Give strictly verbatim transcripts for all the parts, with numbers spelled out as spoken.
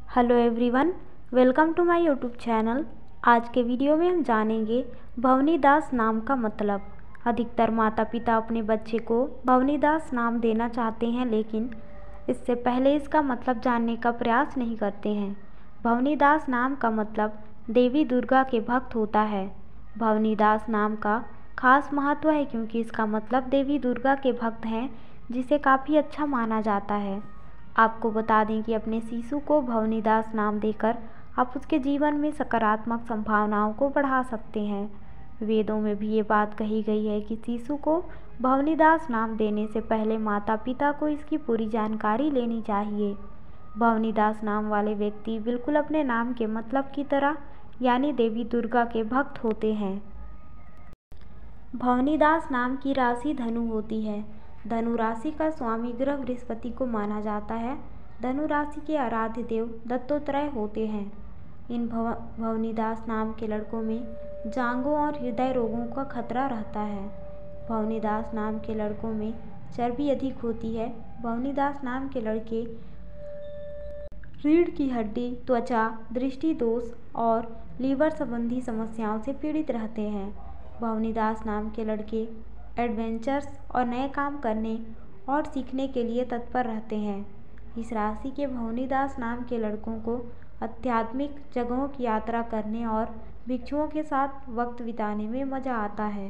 Hello everyone, welcome to my YouTube channel. आज के video में हम जानेंगे भवनी दास नाम का मतलब। अधिकतर माता पिता अपने बच्चे को भवनी दास नाम देना चाहते हैं, लेकिन इससे पहले इसका मतलब जानने का प्रयास नहीं करते हैं। भवनी दास नाम का मतलब देवी दुर्गा के भक्त होता है। भवनी दास नाम का खास महत्व है क्योंकि इसका मतलब देवी दुर्गा के भक्त हैं, जिसे काफ़ी अच्छा माना जाता है। आपको बता दें कि अपने शिशु को भवनी दास नाम देकर आप उसके जीवन में सकारात्मक संभावनाओं को बढ़ा सकते हैं। वेदों में भी ये बात कही गई है कि शिशु को भवनी दास नाम देने से पहले माता पिता को इसकी पूरी जानकारी लेनी चाहिए। भवनी दास नाम वाले व्यक्ति बिल्कुल अपने नाम के मतलब की तरह यानी देवी दुर्गा के भक्त होते हैं। भवनी दास नाम की राशि धनु होती है। धनु राशि का स्वामी ग्रह बृहस्पति को माना जाता है। धनु राशि के आराध्य देव दत्तात्रेय होते हैं। इन भव भवनी दास नाम के लड़कों में जांघों और हृदय रोगों का खतरा रहता है। भवनी दास नाम के लड़कों में चर्बी अधिक होती है। भवनी दास नाम के लड़के रीढ़ की हड्डी, त्वचा, दृष्टि दोष और लीवर संबंधी समस्याओं से पीड़ित रहते हैं। भवनी दास नाम के लड़के एडवेंचर्स और नए काम करने और सीखने के लिए तत्पर रहते हैं। इस राशि के भवनी दास नाम के लड़कों को आध्यात्मिक जगहों की यात्रा करने और भिक्षुओं के साथ वक्त बिताने में मज़ा आता है।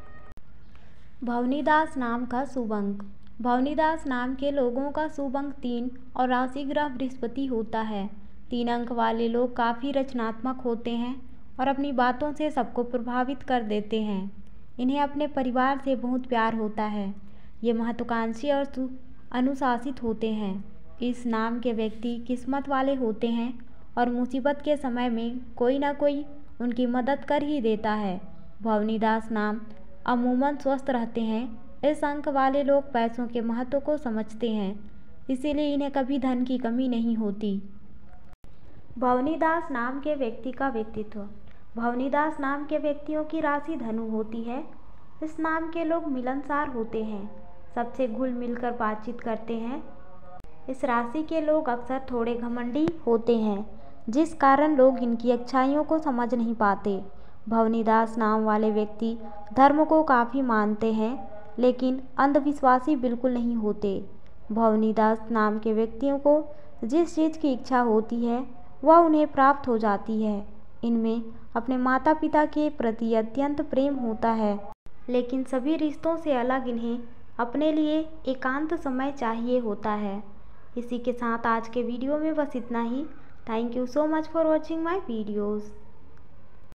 भवनी दास नाम का शुभ अंक। भवनी दास नाम के लोगों का शुभ अंक तीन और राशि ग्रह बृहस्पति होता है। तीन अंक वाले लोग काफ़ी रचनात्मक होते हैं और अपनी बातों से सबको प्रभावित कर देते हैं। इन्हें अपने परिवार से बहुत प्यार होता है। ये महत्वाकांक्षी और अनुशासित होते हैं। इस नाम के व्यक्ति किस्मत वाले होते हैं और मुसीबत के समय में कोई ना कोई उनकी मदद कर ही देता है। भवनी दास नाम अमूमन स्वस्थ रहते हैं। इस अंक वाले लोग पैसों के महत्व को समझते हैं, इसीलिए इन्हें कभी धन की कमी नहीं होती। भवनी दास नाम के व्यक्ति का व्यक्तित्व। भवनी दास नाम के व्यक्तियों की राशि धनु होती है। इस नाम के लोग मिलनसार होते हैं, सबसे घुल मिलकर बातचीत करते हैं। इस राशि के लोग अक्सर थोड़े घमंडी होते हैं, जिस कारण लोग इनकी अच्छाइयों को समझ नहीं पाते। भवनी दास नाम वाले व्यक्ति धर्म को काफ़ी मानते हैं, लेकिन अंधविश्वासी बिल्कुल नहीं होते। भवनी दास नाम के व्यक्तियों को जिस चीज़ की इच्छा होती है वह उन्हें प्राप्त हो जाती है। इनमें अपने माता पिता के प्रति अत्यंत प्रेम होता है, लेकिन सभी रिश्तों से अलग इन्हें अपने लिए एकांत समय चाहिए होता है। इसी के साथ आज के वीडियो में बस इतना ही। Thank you so much for watching my videos.